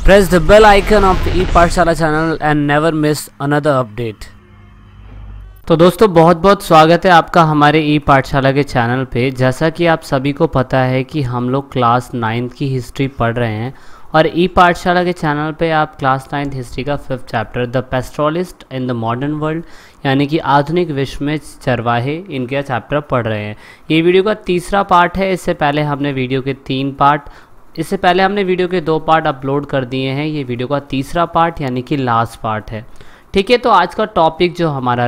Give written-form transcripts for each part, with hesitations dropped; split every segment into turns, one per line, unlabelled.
Press the bell icon of the Epaathshaala channel and never miss another update। तो दोस्तों बहुत बहुत स्वागत है आपका हमारे ई पाठशाला के चैनल पे। जैसा कि आप सभी को पता है कि हम लोग क्लास 9 की हिस्ट्री पढ़ रहे हैं और ई पाठशाला के चैनल पे आप क्लास 9 हिस्ट्री का 5th chapter the pastoralist in the modern world यानी कि आधुनिक विश्व में चरवाहे इनका चैप्टर पढ़ रहे हैं। ये वीडियो का तीसरा पार्ट है। इससे पहले हमने वीडियो के 2 पार्ट अपलोड कर दिए हैं। ये वीडियो का तीसरा पार्ट यानी कि लास्ट पार्ट है। ठीक है, तो आज का टॉपिक जो हमारा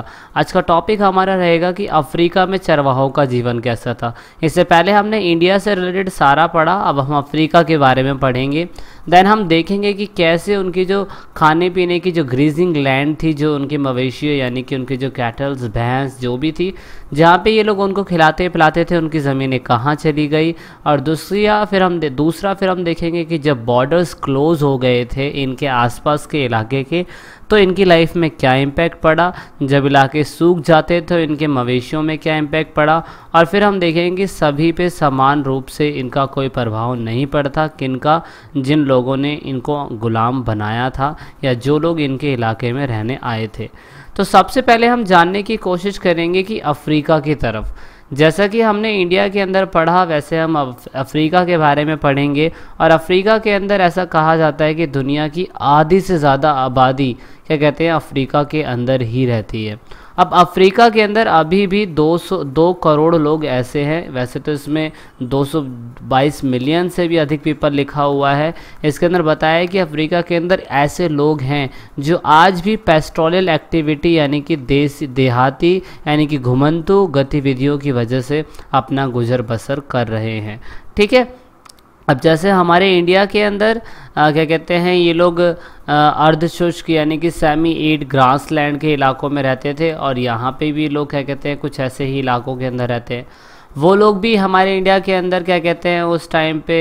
रहेगा कि अफ्रीका में चरवाहों का जीवन कैसा था। इससे पहले हमने इंडिया से रिलेटेड सारा पढ़ा, अब हम अफ्रीका के बारे में पढ़ेंगे। देन हम देखेंगे कि कैसे उनकी जो खाने पीने की जो ग्रीजिंग लैंड थी, जो उनके मवेशी यानी कि उनके जो कैटल्स भैंस जो भी थी, जहाँ पे ये लोग उनको खिलाते पिलाते थे, उनकी ज़मीनें कहाँ चली गई। और दूसरा फिर हम देखेंगे कि जब बॉर्डर्स क्लोज़ हो गए थे इनके आसपास के इलाके के, तो इनकी लाइफ में क्या इम्पैक्ट पड़ा। जब इलाके सूख जाते तो इनके मवेशियों में क्या इम्पैक्ट पड़ा। और फिर हम देखेंगे कि सभी पे समान रूप से इनका कोई प्रभाव नहीं पड़ता, किनका, जिन लोगों ने इनको गुलाम बनाया था या जो लोग इनके इलाके में रहने आए थे। तो सबसे पहले हम जानने की कोशिश करेंगे कि अफ्रीका की तरफ, जैसा कि हमने इंडिया के अंदर पढ़ा वैसे हम अफ्रीका के बारे में पढ़ेंगे। और अफ्रीका के अंदर ऐसा कहा जाता है कि दुनिया की आधी से ज़्यादा आबादी अफ्रीका के अंदर ही रहती है। अब अफ्रीका के अंदर अभी भी 202 करोड़ लोग ऐसे हैं। वैसे तो इसमें 222 मिलियन से भी अधिक पीपल लिखा हुआ है। इसके अंदर बताया है कि अफ्रीका के अंदर ऐसे लोग हैं जो आज भी पेस्टोरल एक्टिविटी यानी कि देहाती यानी कि घुमंतु गतिविधियों की वजह से अपना गुजर बसर कर रहे हैं। ठीक है, अब जैसे हमारे इंडिया के अंदर ये लोग अर्धशुष्क यानी कि सेमी एरिड ग्रास लैंड के इलाकों में रहते थे और यहाँ पे भी लोग कुछ ऐसे ही इलाकों के अंदर रहते हैं। वो लोग भी हमारे इंडिया के अंदर उस टाइम पे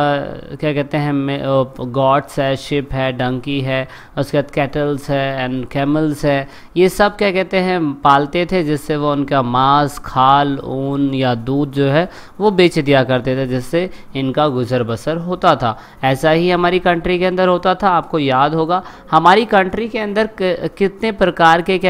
गॉड्स है, शिप है, डंकी है, उसके बाद कैटल्स है एंड कैमल्स है। ये सब पालते थे, जिससे वो उनका मांस, खाल, ऊन या दूध जो है वो बेच दिया करते थे, जिससे इनका गुजर बसर होता था। ऐसा ही हमारी कंट्री के अंदर होता था। आपको याद होगा हमारी कंट्री के अंदर कितने प्रकार के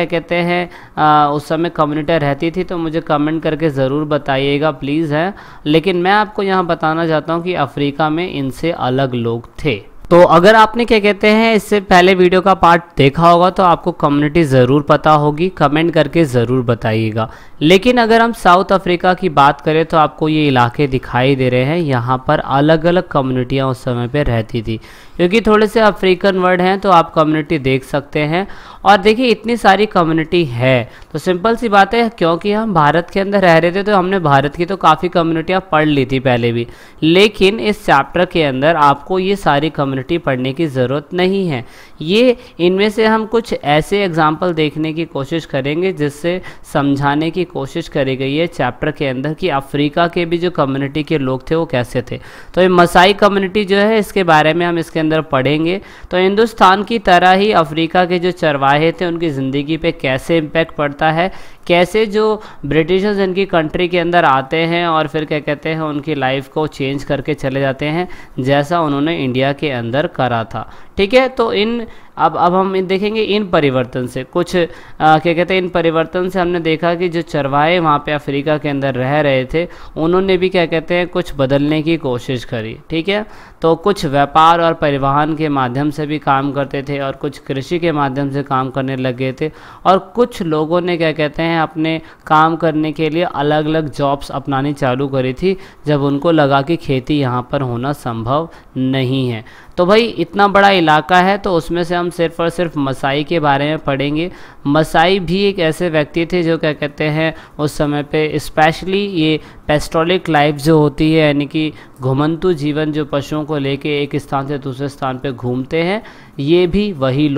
उस समय कम्युनिटी रहती थी, तो मुझे कमेंट करके ज़रूर बताइए प्लीज़ है। लेकिन मैं आपको यहाँ बताना चाहता हूँ कि अफ्रीका में इनसे अलग लोग थे। तो अगर आपने इससे पहले वीडियो का पार्ट देखा होगा तो आपको कम्युनिटी ज़रूर पता होगी, कमेंट करके ज़रूर बताइएगा। लेकिन अगर हम साउथ अफ्रीका की बात करें तो आपको ये इलाके दिखाई दे रहे हैं। यहाँ पर अलग अलग कम्युनिटियाँ उस समय पे रहती थी। क्योंकि थोड़े से अफ्रीकन वर्ड हैं तो आप कम्युनिटी देख सकते हैं। और देखिए इतनी सारी कम्युनिटी है तो सिंपल सी बात है, क्योंकि हम भारत के अंदर रह रहे थे तो हमने भारत की तो काफ़ी कम्युनिटियाँ पढ़ ली थी पहले भी। लेकिन इस चैप्टर के अंदर आपको ये सारी कम्युनिटी पढ़ने की ज़रूरत नहीं है। ये इनमें से हम कुछ ऐसे एग्जाम्पल देखने की कोशिश करेंगे जिससे समझाने की कोशिश करी गई है चैप्टर के अंदर कि अफ्रीका के भी जो कम्युनिटी के लोग थे वो कैसे थे। तो ये मसाई कम्युनिटी जो है इसके बारे में हम इसके अंदर पढ़ेंगे। तो हिंदुस्तान की तरह ही अफ्रीका के जो चरवाहे थे उनकी ज़िंदगी पे कैसे इम्पैक्ट पड़ता है, कैसे जो ब्रिटिशर्स इनकी कंट्री के अंदर आते हैं और फिर उनकी लाइफ को चेंज करके चले जाते हैं, जैसा उन्होंने इंडिया के अंदर करा था। ठीक है, तो अब हम देखेंगे इन परिवर्तन से कुछ इन परिवर्तन से हमने देखा कि जो चरवाहे वहाँ पे अफ्रीका के अंदर रह रहे थे उन्होंने भी कुछ बदलने की कोशिश करी। ठीक है, तो कुछ व्यापार और परिवहन के माध्यम से भी काम करते थे और कुछ कृषि के माध्यम से काम करने लगे थे। और कुछ लोगों ने अपने काम करने के लिए अलग अलग जॉब्स अपनानी चालू करी थी जब उनको लगा कि खेती यहाँ पर होना संभव नहीं है। तो भाई इतना बड़ा इलाका है तो उसमें से हम सिर्फ और सिर्फ मसाई के बारे में पढ़ेंगे। मसाई भी एक ऐसे व्यक्ति थे जो उस समय पे स्पेशली ये पेस्टोरलिक लाइफ जो होती है यानी कि घुमंतु जीवन, जो पशुओं को लेके एक स्थान से दूसरे स्थान पे घूमते हैं, ये भी वही लोग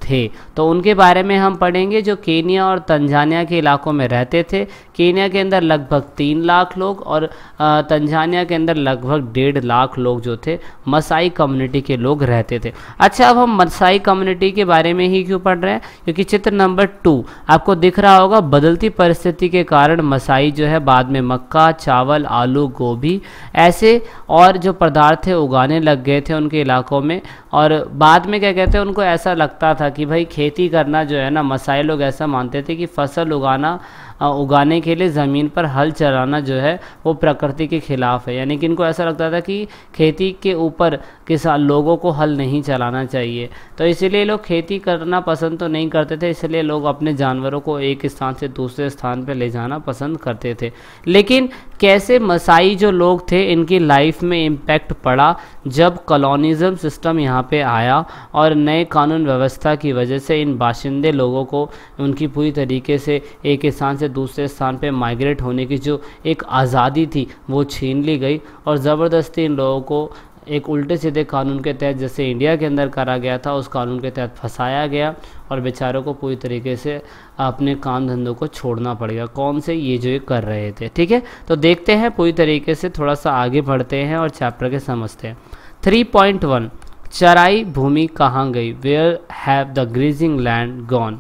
थे, तो उनके बारे में हम पढ़ेंगे, जो केनिया और तंजानिया के इलाकों में रहते थे। केनिया के अंदर लगभग 3 लाख लोग और तंजानिया के अंदर लगभग 1.5 लाख लोग जो थे मसाई कम्युनिटी के लोग रहते थे। अच्छा, अब हम मसाई कम्युनिटी के बारे में ही क्यों पढ़ रहे हैं, क्योंकि चित्र नंबर 2 आपको दिख रहा होगा, बदलती परिस्थिति के कारण मसाई जो है बाद में मक्का, चावल, आलू, गोभी ऐसे और जो पदार्थ थे उगाने लग गए थे उनके इलाकों में। और बाद में क्या कहते हैं, उनको ऐसा लगता था कि भाई खेती करना जो है ना, मसाई लोग ऐसा मानते थे कि फसल उगाने के लिए ज़मीन पर हल चलाना जो है वो प्रकृति के खिलाफ है। यानी कि इनको ऐसा लगता था कि खेती के ऊपर किसान लोगों को हल नहीं चलाना चाहिए, तो इसीलिए लोग खेती करना पसंद तो नहीं करते थे, इसलिए लोग अपने जानवरों को एक स्थान से दूसरे स्थान पर ले जाना पसंद करते थे। लेकिन कैसे मसाई जो लोग थे इनकी लाइफ में इम्पैक्ट पड़ा जब कॉलोनिज्म सिस्टम यहाँ पे आया और नए कानून व्यवस्था की वजह से इन बाशिंदे लोगों को उनकी पूरी तरीके से एक स्थान से दूसरे स्थान पे माइग्रेट होने की जो एक आज़ादी थी वो छीन ली गई और ज़बरदस्ती इन लोगों को एक उल्टे सीधे कानून के तहत, जैसे इंडिया के अंदर करा गया था, उस कानून के तहत फंसाया गया और बेचारों को पूरी तरीके से अपने काम धंधों को छोड़ना पड़ गया। कौन से, ये जो ये कर रहे थे। ठीक है, तो देखते हैं पूरी तरीके से, थोड़ा सा आगे बढ़ते हैं और चैप्टर के समझते हैं। 3.1 चराई भूमि कहाँ गई, where have the grazing land gone.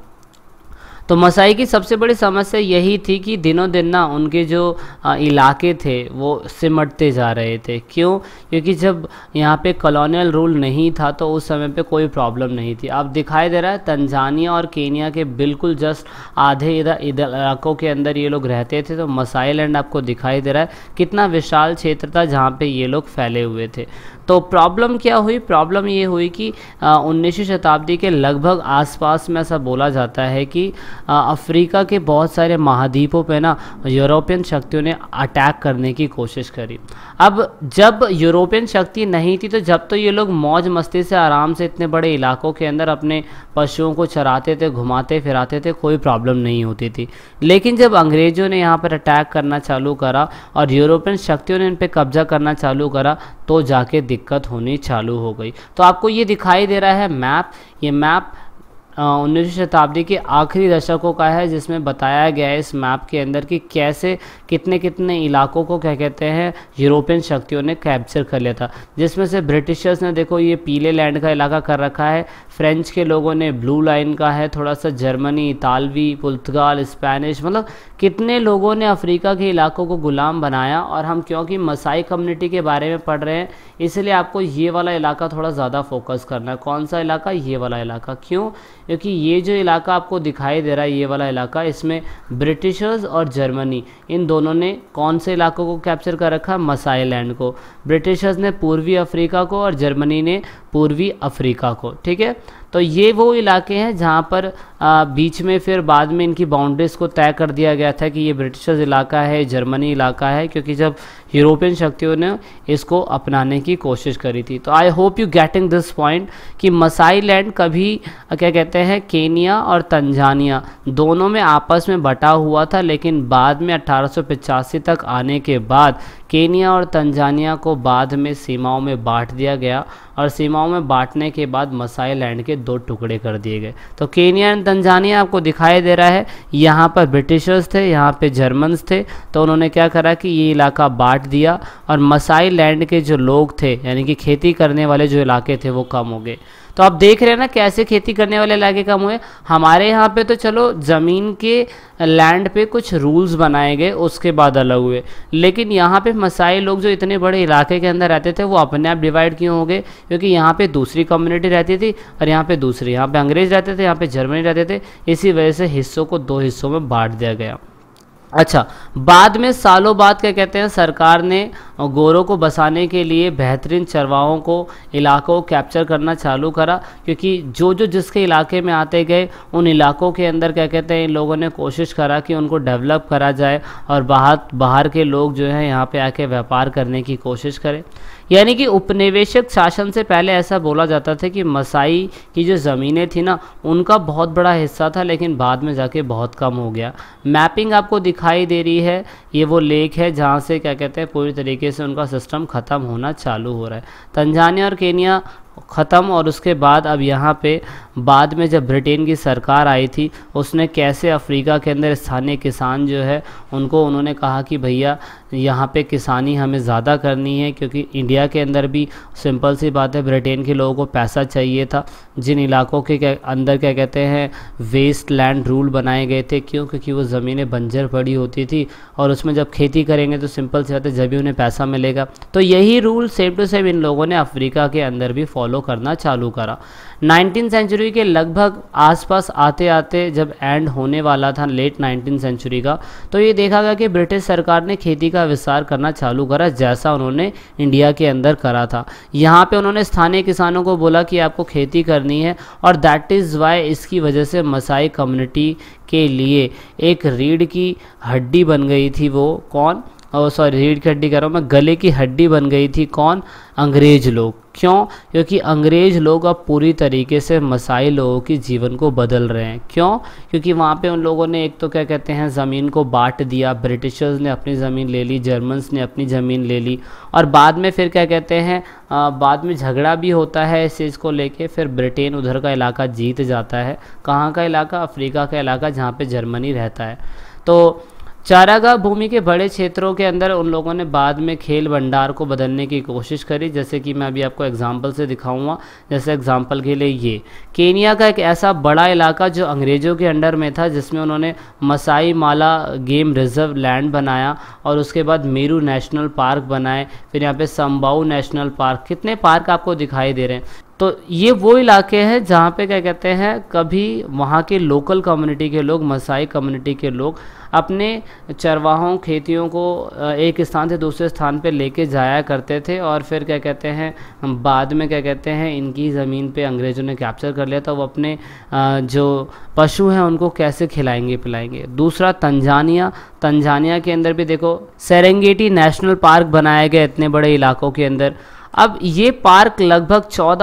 तो मसाई की सबसे बड़ी समस्या यही थी कि दिनों दिन ना उनके जो इलाके थे वो सिमटते जा रहे थे। क्यों? क्योंकि जब यहाँ पे कॉलोनियल रूल नहीं था तो उस समय पे कोई प्रॉब्लम नहीं थी। अब दिखाई दे रहा है तंजानिया और केनिया के बिल्कुल जस्ट आधे इधर इलाकों के अंदर ये लोग रहते थे। तो मसाई लैंड आपको दिखाई दे रहा है कितना विशाल क्षेत्र था जहाँ पे ये लोग फैले हुए थे। तो प्रॉब्लम क्या हुई? प्रॉब्लम ये हुई कि 19वीं शताब्दी के लगभग आसपास में ऐसा बोला जाता है कि अफ्रीका के बहुत सारे महाद्वीपों पे ना यूरोपियन शक्तियों ने अटैक करने की कोशिश करी। अब जब यूरोपियन शक्ति नहीं थी तो जब तो ये लोग मौज मस्ती से आराम से इतने बड़े इलाकों के अंदर अपने पशुओं को चराते थे, घुमाते फिराते थे, कोई प्रॉब्लम नहीं होती थी। लेकिन जब अंग्रेज़ों ने यहाँ पर अटैक करना चालू करा और यूरोपियन शक्तियों ने इन पर कब्जा करना चालू करा तो जाके दिक्कत होनी चालू हो गई। तो आपको ये दिखाई दे रहा है मैप, ये मैप 19वीं शताब्दी के आखिरी दशकों का है, जिसमें बताया गया है इस मैप के अंदर कि कैसे कितने कितने इलाकों को क्या कहते हैं यूरोपियन शक्तियों ने कैप्चर कर लिया था। जिसमें से ब्रिटिशर्स ने देखो ये पीले लैंड का इलाका कर रखा है, फ्रेंच के लोगों ने ब्लू लाइन का है, थोड़ा सा जर्मनी, इतालवी, पुर्तगाल, स्पेनिश, मतलब कितने लोगों ने अफ्रीका के इलाकों को गुलाम बनाया। और हम क्योंकि मसाई कम्युनिटी के बारे में पढ़ रहे हैं इसलिए आपको ये वाला इलाका थोड़ा ज़्यादा फोकस करना है। कौन सा इलाका? ये वाला इलाका। क्यों? क्योंकि ये जो इलाका आपको दिखाई दे रहा है, ये वाला इलाका, इसमें ब्रिटिशर्स और जर्मनी इन दोनों ने कौन से इलाकों को कैप्चर कर रखा? मसाई लैंड को। ब्रिटिशर्स ने पूर्वी अफ्रीका को और जर्मनी ने पूर्वी अफ्रीका को। ठीक है, तो ये वो इलाके हैं जहाँ पर बीच में फिर बाद में इनकी बाउंड्रीज़ को तय कर दिया गया था कि ये ब्रिटिशर्स इलाका है, जर्मनी इलाका है, क्योंकि जब यूरोपियन शक्तियों ने इसको अपनाने की कोशिश करी थी। तो I hope you getting this point कि मसाई लैंड कभी क्या कहते हैं केनिया और तंजानिया दोनों में आपस में बटा हुआ था, लेकिन बाद में 1885 तक आने के बाद केनिया और तंजानिया को बाद में सीमाओं में बांट दिया गया और सीमाओं में बांटने के बाद मसाई लैंड के 2 टुकड़े कर दिए गए। तो केनिया एंड तंजानिया आपको दिखाई दे रहा है, यहाँ पर ब्रिटिशर्स थे, यहाँ पे जर्मन्स थे, तो उन्होंने क्या करा कि ये इलाका बांट दिया और मसाई लैंड के जो लोग थे यानी कि खेती करने वाले जो इलाके थे वो कम हो गए। तो आप देख रहे हैं ना कैसे खेती करने वाले इलाके कम हुए। हमारे यहाँ पे तो चलो ज़मीन के लैंड पे कुछ रूल्स बनाए गए उसके बाद अलग हुए, लेकिन यहाँ पे मसाई लोग जो इतने बड़े इलाके के अंदर रहते थे वो अपने आप डिवाइड क्यों हो गए? क्योंकि यहाँ पे दूसरी कम्युनिटी रहती थी और यहाँ पे दूसरी, यहाँ पे अंग्रेज़ रहते थे, यहाँ पे जर्मनी रहते थे, इसी वजह से हिस्सों को 2 हिस्सों में बांट दिया गया। अच्छा, बाद में सालों बाद क्या कहते हैं सरकार ने गोरों को बसाने के लिए बेहतरीन चरवाहों को इलाकों को कैप्चर करना चालू करा, क्योंकि जो जिसके इलाके में आते गए उन इलाकों के अंदर क्या कहते हैं इन लोगों ने कोशिश करा कि उनको डेवलप करा जाए और बाहर के लोग जो हैं यहाँ पे आके व्यापार करने की कोशिश करें। यानी कि उपनिवेशक शासन से पहले ऐसा बोला जाता था कि मसाई की जो ज़मीनें थी ना उनका बहुत बड़ा हिस्सा था, लेकिन बाद में जाके बहुत कम हो गया। मैपिंग आपको दिखाई दे रही है, ये वो लेक है जहाँ से क्या कहते हैं पूरी तरीके से उनका सिस्टम ख़त्म होना चालू हो रहा है। तंजानिया और केनिया ख़त्म। और उसके बाद अब यहाँ पे बाद में जब ब्रिटेन की सरकार आई थी, उसने कैसे अफ्रीका के अंदर स्थानीय किसान जो है उनको उन्होंने कहा कि भैया यहाँ पे किसानी हमें ज़्यादा करनी है, क्योंकि इंडिया के अंदर भी सिंपल सी बात है ब्रिटेन के लोगों को पैसा चाहिए था। जिन इलाकों के अंदर क्या कहते हैं वेस्ट लैंड रूल बनाए गए थे, क्यों? क्योंकि वो ज़मीनें बंजर पड़ी होती थी और उसमें जब खेती करेंगे तो सिंपल सी बात है जब भी उन्हें पैसा मिलेगा। तो यही रूल सेम टू सेम इन लोगों ने अफ्रीका के अंदर भी फॉलो करना चालू करा। 19वीं सेंचुरी के लगभग आसपास आते आते जब एंड होने वाला था लेट 19वीं सेंचुरी का, तो ये देखा गया कि ब्रिटिश सरकार ने खेती का विस्तार करना चालू करा, जैसा उन्होंने इंडिया के अंदर करा था। यहाँ पे उन्होंने स्थानीय किसानों को बोला कि आपको खेती करनी है, और दैट इज़ वाई इसकी वजह से मसाई कम्युनिटी के लिए एक रीढ़ की हड्डी बन गई थी। वो कौन? सॉरी, रीढ़ की हड्डी कह रहा हूँ मैं, गले की हड्डी बन गई थी। कौन? अंग्रेज लोग। क्यों? क्योंकि अंग्रेज लोग अब पूरी तरीके से मसाई लोगों की जीवन को बदल रहे हैं। क्यों? क्योंकि वहाँ पे उन लोगों ने एक तो क्या कहते हैं ज़मीन को बांट दिया, ब्रिटिशर्स ने अपनी ज़मीन ले ली, जर्मन्स ने अपनी ज़मीन ले ली, और बाद में फिर क्या कहते हैं बाद में झगड़ा भी होता है इस चीज़ को लेके। फिर ब्रिटेन उधर का इलाका जीत जाता है। कहाँ का इलाका? अफ्रीका का इलाका, जहाँ पे जर्मनी रहता है। तो चारागाह भूमि के बड़े क्षेत्रों के अंदर उन लोगों ने बाद में खेल भंडार को बदलने की कोशिश करी, जैसे कि मैं अभी आपको एग्जांपल से दिखाऊंगा। जैसे एग्जांपल के लिए ये केनिया का एक ऐसा बड़ा इलाका जो अंग्रेज़ों के अंडर में था, जिसमें उन्होंने Maasai Mara game reserve land बनाया, और उसके बाद मेरू नेशनल पार्क बनाए, फिर यहाँ पे संबाऊ नेशनल पार्क। कितने पार्क आपको दिखाई दे रहे हैं। तो ये वो इलाके हैं जहाँ पे क्या कहते हैं कभी वहाँ के लोकल कम्युनिटी के लोग, मसाई कम्युनिटी के लोग अपने चरवाहों खेतियों को एक स्थान से दूसरे स्थान पे लेके जाया करते थे, और फिर क्या कहते हैं बाद में क्या कहते हैं इनकी ज़मीन पे अंग्रेज़ों ने कैप्चर कर लिया था। वो अपने जो पशु हैं उनको कैसे खिलाएंगे पिलाएंगे। दूसरा तंजानिया के अंदर भी देखो सेरेंगेटी नेशनल पार्क बनाया गया इतने बड़े इलाकों के अंदर। अब ये पार्क लगभग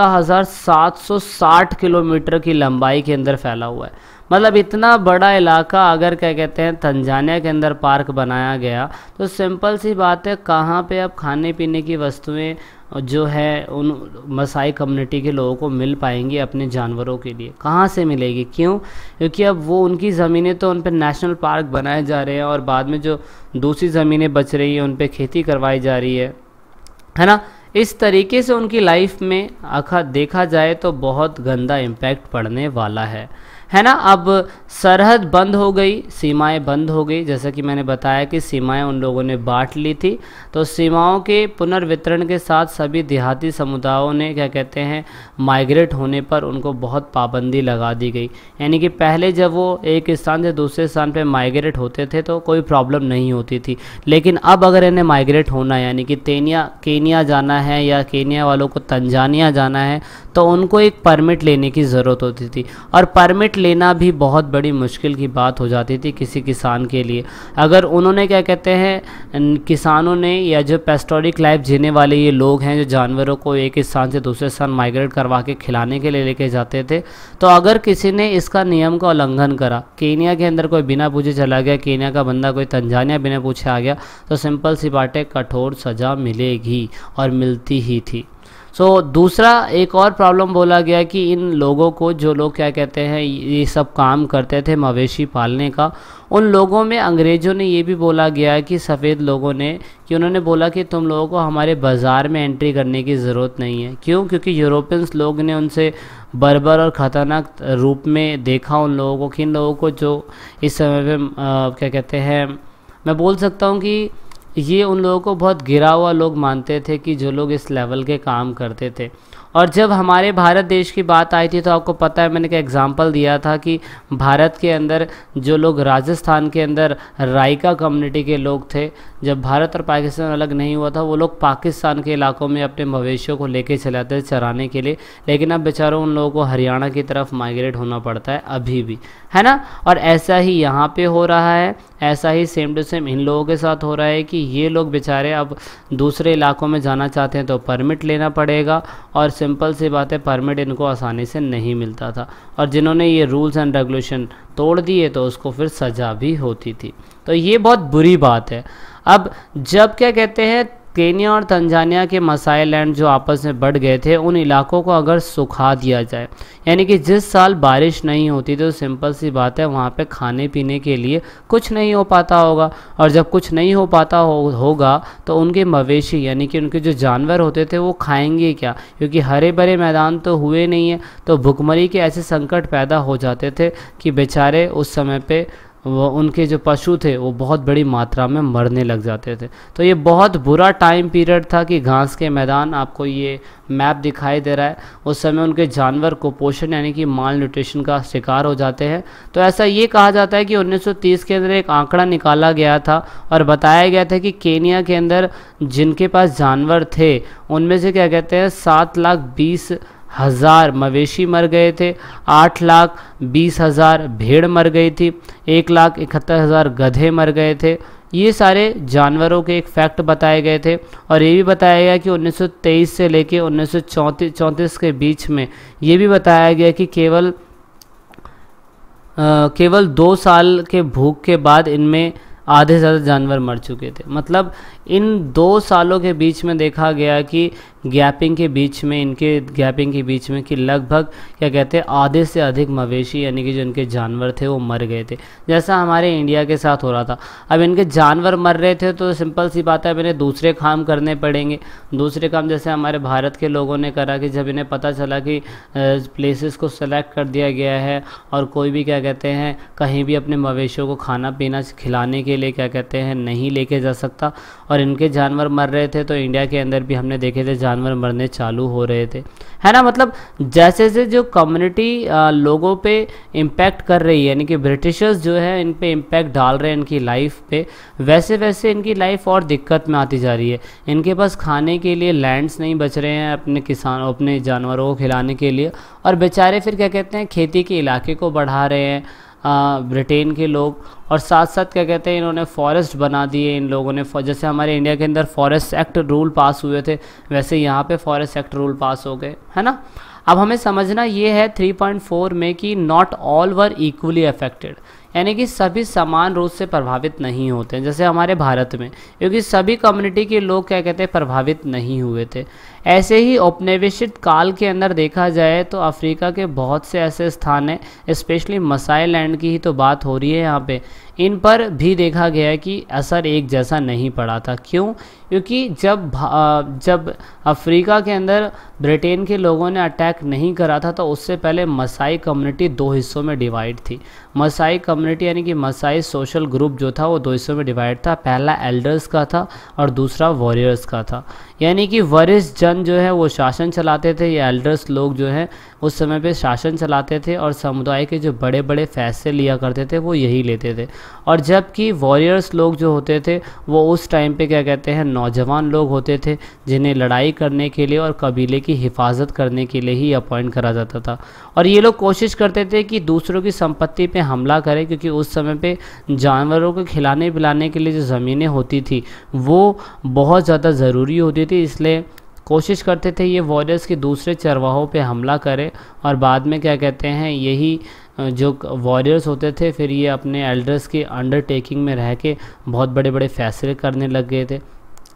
14,760 किलोमीटर की लंबाई के अंदर फैला हुआ है। मतलब इतना बड़ा इलाका अगर क्या कहते हैं तंजानिया के अंदर पार्क बनाया गया, तो सिंपल सी बात है कहाँ पे अब खाने पीने की वस्तुएं जो है उन मसाई कम्युनिटी के लोगों को मिल पाएंगी अपने जानवरों के लिए? कहाँ से मिलेगी? क्यों? क्योंकि अब वो उनकी ज़मीनें तो उन पर नेशनल पार्क बनाए जा रहे हैं, और बाद में जो दूसरी ज़मीनें बच रही हैं उन पर खेती करवाई जा रही है ना। इस तरीके से उनकी लाइफ में देखा जाए तो बहुत गंदा इम्पैक्ट पड़ने वाला है ना। अब सरहद बंद हो गई, सीमाएं बंद हो गई, जैसा कि मैंने बताया कि सीमाएं उन लोगों ने बांट ली थी। तो सीमाओं के पुनर्वितरण के साथ सभी देहाती समुदायों ने क्या कहते हैं माइग्रेट होने पर उनको बहुत पाबंदी लगा दी गई। यानी कि पहले जब वो एक स्थान से दूसरे स्थान पे माइग्रेट होते थे तो कोई प्रॉब्लम नहीं होती थी, लेकिन अब अगर इन्हें माइग्रेट होना है यानी कि केनिया जाना है या केनिया वालों को तंजानिया जाना है, तो उनको एक परमिट लेने की ज़रूरत होती थी, और परमिट लेना भी बहुत बड़ी मुश्किल की बात हो जाती थी किसी किसान के लिए। अगर उन्होंने क्या कहते हैं किसानों ने या जो पेस्टोरिक लाइफ जीने वाले ये लोग हैं जो जानवरों को एक स्थान से दूसरे स्थान माइग्रेट करवा के खिलाने के लिए लेके जाते थे, तो अगर किसी ने इसका नियम का उल्लंघन करा, केनिया के अंदर कोई बिना पूछे चला गया, केनिया का बंदा कोई तंजानिया बिना पूछे आ गया, तो सिंपल सी बात है कठोर सज़ा मिलेगी, और मिलती ही थी। दूसरा एक और प्रॉब्लम बोला गया कि इन लोगों को, जो लोग क्या कहते हैं ये सब काम करते थे मवेशी पालने का, उन लोगों में अंग्रेज़ों ने ये भी बोला गया कि सफ़ेद लोगों ने कि उन्होंने बोला कि तुम लोगों को हमारे बाज़ार में एंट्री करने की ज़रूरत नहीं है। क्यों? क्योंकि यूरोपियंस लोग ने उनसे बर्बर और ख़तरनाक रूप में देखा उन लोगों को, कि इन लोगों को जो इस समय पे क्या कहते हैं मैं बोल सकता हूँ कि ये उन लोगों को बहुत गिरा हुआ लोग मानते थे कि जो लोग इस लेवल के काम करते थे। और जब हमारे भारत देश की बात आई थी तो आपको पता है मैंने एक एग्जांपल दिया था कि भारत के अंदर जो लोग राजस्थान के अंदर राइका कम्युनिटी के लोग थे, जब भारत और पाकिस्तान अलग नहीं हुआ था, वो लोग पाकिस्तान के इलाकों में अपने मवेशियों को लेके चले आते थे चराने के लिए, लेकिन अब बेचारों उन लोगों को हरियाणा की तरफ माइग्रेट होना पड़ता है अभी भी, है ना। और ऐसा ही यहाँ पे हो रहा है, ऐसा ही सेम टू सेम इन लोगों के साथ हो रहा है कि ये लोग बेचारे अब दूसरे इलाकों में जाना चाहते हैं तो परमिट लेना पड़ेगा, और सिंपल सी बात है परमिट इनको आसानी से नहीं मिलता था, और जिन्होंने ये रूल्स एंड रेगुलेशन तोड़ दिए तो उसको फिर सज़ा भी होती थी। तो ये बहुत बुरी बात है। अब जब क्या कहते हैं केन्या और तंजानिया के मसाई लैंड जो आपस में बढ़ गए थे, उन इलाकों को अगर सुखा दिया जाए, यानी कि जिस साल बारिश नहीं होती तो सिंपल सी बात है वहाँ पे खाने पीने के लिए कुछ नहीं हो पाता होगा, और जब कुछ नहीं हो पाता होगा तो उनके मवेशी यानी कि उनके जो जानवर होते थे वो खाएंगे क्या, क्योंकि हरे भरे मैदान तो हुए नहीं है। तो भुखमरी के ऐसे संकट पैदा हो जाते थे कि बेचारे उस समय पे वो उनके जो पशु थे वो बहुत बड़ी मात्रा में मरने लग जाते थे। तो ये बहुत बुरा टाइम पीरियड था कि घास के मैदान, आपको ये मैप दिखाई दे रहा है, उस समय उनके जानवर कुपोषण यानी कि माल न्यूट्रिशन का शिकार हो जाते हैं। तो ऐसा ये कहा जाता है कि 1930 के अंदर एक आंकड़ा निकाला गया था और बताया गया था कि केन्या के अंदर जिनके पास जानवर थे उनमें से क्या कहते हैं 7,20,000 मवेशी मर गए थे, 8,20,000 भेड़ मर गई थी, 1,71,000 गधे मर गए थे। ये सारे जानवरों के एक फैक्ट बताए गए थे। और ये भी बताया गया कि 1923 से लेके 1934 के बीच में ये भी बताया गया कि केवल 2 साल के भूख के बाद इनमें आधे से ज़्यादा जानवर मर चुके थे। मतलब इन 2 सालों के बीच में देखा गया कि गैपिंग के बीच में कि लगभग क्या कहते हैं आधे से अधिक मवेशी यानी कि जो इनके जानवर थे वो मर गए थे, जैसा हमारे इंडिया के साथ हो रहा था। अब इनके जानवर मर रहे थे तो सिंपल सी बात है अब इन्हें दूसरे काम करने पड़ेंगे। दूसरे काम जैसे हमारे भारत के लोगों ने करा कि जब इन्हें पता चला कि प्लेसेस को सेलेक्ट कर दिया गया है और कोई भी क्या कहते हैं कहीं भी अपने मवेशियों को खाना पीना खिलाने के लिए क्या कहते हैं नहीं लेके जा सकता, और इनके जानवर मर रहे थे, तो इंडिया के अंदर भी हमने देखे थे जानवर मरने चालू हो रहे थे, है ना। मतलब जैसे जैसे जो कम्युनिटी लोगों पे इम्पैक्ट कर रही है, यानी कि ब्रिटिशर्स जो है इन पे इम्पैक्ट डाल रहे हैं इनकी लाइफ पे, वैसे वैसे इनकी लाइफ और दिक्कत में आती जा रही है। इनके पास खाने के लिए लैंड्स नहीं बच रहे हैं अपने जानवरों को खिलाने के लिए, और बेचारे फिर क्या कहते हैं खेती के इलाके को बढ़ा रहे हैं ब्रिटेन के लोग। और साथ साथ क्या कहते हैं इन्होंने फॉरेस्ट बना दिए इन लोगों ने, जैसे हमारे इंडिया के अंदर फॉरेस्ट एक्ट रूल पास हुए थे वैसे यहाँ पे फॉरेस्ट एक्ट रूल पास हो गए, है ना। अब हमें समझना ये है 3.4 में कि not all were equally affected, यानी कि सभी समान रूप से प्रभावित नहीं होते हैं जैसे हमारे भारत में, क्योंकि सभी कम्युनिटी के लोग क्या कहते हैं प्रभावित नहीं हुए थे। ऐसे ही औपनिवेशिक काल के अंदर देखा जाए तो अफ्रीका के बहुत से ऐसे स्थान हैं, स्पेशली मसाई लैंड की ही तो बात हो रही है यहाँ पे, इन पर भी देखा गया है कि असर एक जैसा नहीं पड़ा था। क्यों? क्योंकि जब अफ्रीका के अंदर ब्रिटेन के लोगों ने अटैक नहीं करा था तो उससे पहले मसाई कम्युनिटी 2 हिस्सों में डिवाइड थी। मसाई कम्युनिटी यानी कि मसाई सोशल ग्रुप जो था वो 2 हिस्सों में डिवाइड था, पहला एल्डर्स का था और दूसरा वॉरियर्स का था। यानी कि वरिष्ठ जन जो है वो शासन चलाते थे, ये एल्डर्स लोग जो हैं उस समय पे शासन चलाते थे और समुदाय के जो बड़े बड़े फैसले लिया करते थे वो यही लेते थे। और जबकि वॉरियर्स लोग जो होते थे वो उस टाइम पे क्या कहते हैं नौजवान लोग होते थे जिन्हें लड़ाई करने के लिए और कबीले की हिफाजत करने के लिए ही अपॉइंट करा जाता था। और ये लोग कोशिश करते थे कि दूसरों की संपत्ति पे हमला करें, क्योंकि उस समय पे जानवरों को खिलाने पिलाने के लिए जो ज़मीनें होती थी वो बहुत ज़्यादा ज़रूरी होती थी, इसलिए कोशिश करते थे ये वॉरियर्स के दूसरे चरवाहों पे हमला करें। और बाद में क्या कहते हैं यही जो वॉरियर्स होते थे फिर ये अपने एल्डर्स की अंडरटेकिंग में रह के बहुत बड़े बड़े फैसले करने लग गए थे।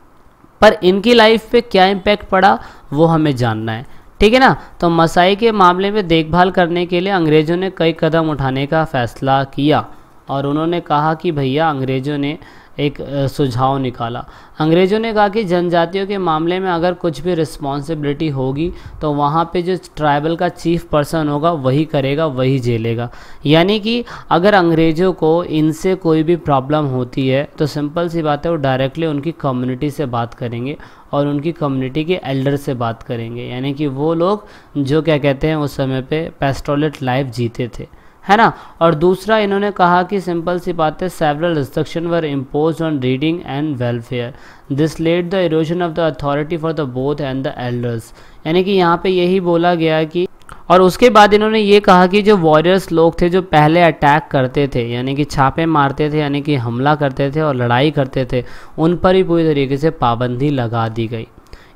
पर इनकी लाइफ पे क्या इम्पैक्ट पड़ा वो हमें जानना है, ठीक है ना। तो मसाई के मामले में देखभाल करने के लिए अंग्रेज़ों ने कई कदम उठाने का फैसला किया और उन्होंने कहा कि भैया अंग्रेज़ों ने एक सुझाव निकाला। अंग्रेज़ों ने कहा कि जनजातियों के मामले में अगर कुछ भी रिस्पॉन्सिबिलिटी होगी तो वहाँ पे जो ट्राइबल का चीफ पर्सन होगा वही करेगा, वही झेलेगा। यानी कि अगर अंग्रेज़ों को इनसे कोई भी प्रॉब्लम होती है तो सिंपल सी बात है वो डायरेक्टली उनकी कम्युनिटी से बात करेंगे और उनकी कम्युनिटी के एल्डर से बात करेंगे। यानी कि वो लोग जो क्या कहते हैं उस समय पे पेस्टोरलिस्ट लाइफ जीते थे, है ना। और दूसरा इन्होंने कहा कि सिंपल सी बात है several restriction were imposed on reading and welfare, this led the erosion of the authority for the both and the elders. यानी कि यहाँ पे यही बोला गया कि, और उसके बाद इन्होंने ये कहा कि जो वॉरियर्स लोग थे जो पहले अटैक करते थे यानी कि छापे मारते थे यानी कि हमला करते थे और लड़ाई करते थे, उन पर ही पूरी तरीके से पाबंदी लगा दी गई।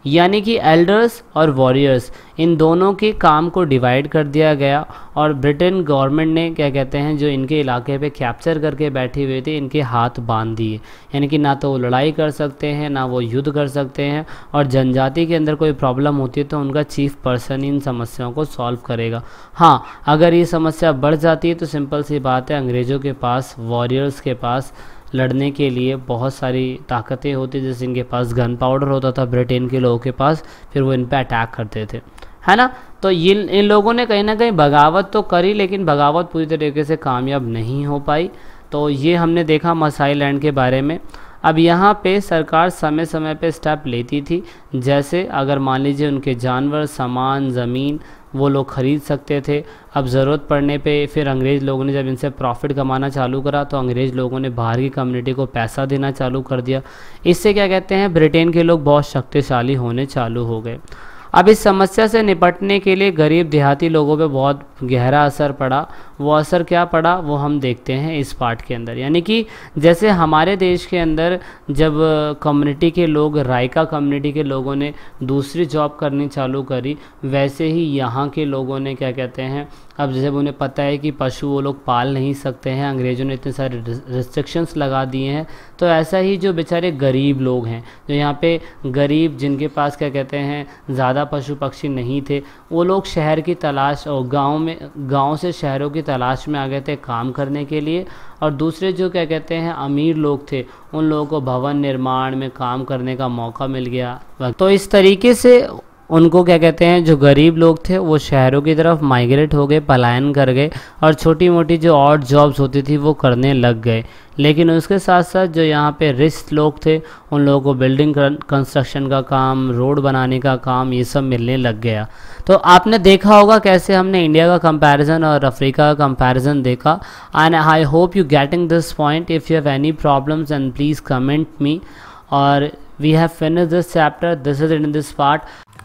यानी कि एल्डर्स और वॉरियर्स इन दोनों के काम को डिवाइड कर दिया गया और ब्रिटेन गवर्नमेंट ने क्या कहते हैं जो इनके इलाके पे कैप्चर करके बैठे हुए थे इनके हाथ बांध दिए, यानी कि ना तो वो लड़ाई कर सकते हैं ना वो युद्ध कर सकते हैं, और जनजाति के अंदर कोई प्रॉब्लम होती है तो उनका चीफ पर्सन इन समस्याओं को सॉल्व करेगा। हाँ, अगर ये समस्या बढ़ जाती है तो सिंपल सी बात है, अंग्रेज़ों के पास, वॉरियर्स के पास लड़ने के लिए बहुत सारी ताकतें होती, जैसे इनके पास गन पाउडर होता था ब्रिटेन के लोगों के पास, फिर वो इन पे अटैक करते थे, है ना। तो ये इन लोगों ने कहीं ना कहीं बगावत तो करी, लेकिन बगावत पूरी तरीके से कामयाब नहीं हो पाई। तो ये हमने देखा मसाई लैंड के बारे में। अब यहाँ पे सरकार समय समय पे स्टेप लेती थी, जैसे अगर मान लीजिए उनके जानवर, सामान, ज़मीन वो लोग ख़रीद सकते थे। अब ज़रूरत पड़ने पे फिर अंग्रेज़ लोगों ने जब इनसे प्रॉफिट कमाना चालू करा तो अंग्रेज़ लोगों ने बाहर की कम्युनिटी को पैसा देना चालू कर दिया। इससे क्या कहते हैं, ब्रिटेन के लोग बहुत शक्तिशाली होने चालू हो गए। अब इस समस्या से निपटने के लिए गरीब देहाती लोगों पे बहुत गहरा असर पड़ा। वो असर क्या पड़ा वो हम देखते हैं इस पार्ट के अंदर। यानी कि जैसे हमारे देश के अंदर जब कम्युनिटी के लोग, रायका कम्युनिटी के लोगों ने दूसरी जॉब करनी चालू करी, वैसे ही यहाँ के लोगों ने क्या कहते हैं, अब जैसे उन्हें पता है कि पशु वो लोग पाल नहीं सकते हैं, अंग्रेज़ों ने इतने सारे रिस्ट्रिक्शंस लगा दिए हैं, तो ऐसा ही जो बेचारे गरीब लोग हैं, जो यहाँ पे गरीब जिनके पास क्या कहते हैं ज़्यादा पशु पक्षी नहीं थे, वो लोग शहर की तलाश और गांव से शहरों की तलाश में आ गए थे काम करने के लिए। और दूसरे जो क्या कहते हैं अमीर लोग थे, उन लोगों को भवन निर्माण में काम करने का मौका मिल गया। तो इस तरीके से उनको क्या कहते हैं, जो गरीब लोग थे वो शहरों की तरफ माइग्रेट हो गए, पलायन कर गए, और छोटी मोटी जो ऑड जॉब्स होती थी वो करने लग गए। लेकिन उसके साथ साथ जो यहाँ पे रिच लोग थे, उन लोगों को बिल्डिंग कंस्ट्रक्शन का काम, रोड बनाने का काम, ये सब मिलने लग गया। तो आपने देखा होगा कैसे हमने इंडिया का कंपैरिजन और अफ्रीका का कंपैरिजन देखा। And I hope you getting this point. If you have any problems and please comment me. और we have finish this chapter, this is in this part.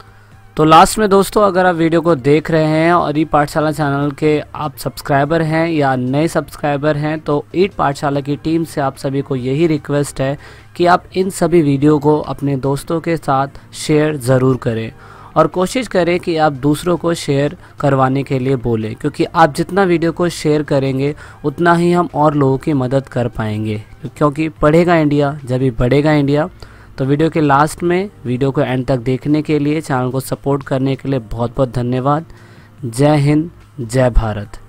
तो लास्ट में दोस्तों, अगर आप वीडियो को देख रहे हैं और ई पाठशाला चैनल के आप सब्सक्राइबर हैं या नए सब्सक्राइबर हैं, तो ई पाठशाला की टीम से आप सभी को यही रिक्वेस्ट है कि आप इन सभी वीडियो को अपने दोस्तों के साथ शेयर ज़रूर करें, और कोशिश करें कि आप दूसरों को शेयर करवाने के लिए बोलें, क्योंकि आप जितना वीडियो को शेयर करेंगे उतना ही हम और लोगों की मदद कर पाएंगे, क्योंकि पढ़ेगा इंडिया जब भी बढ़ेगा इंडिया। तो वीडियो के लास्ट में वीडियो को एंड तक देखने के लिए, चैनल को सपोर्ट करने के लिए बहुत बहुत धन्यवाद। जय हिंद, जय भारत।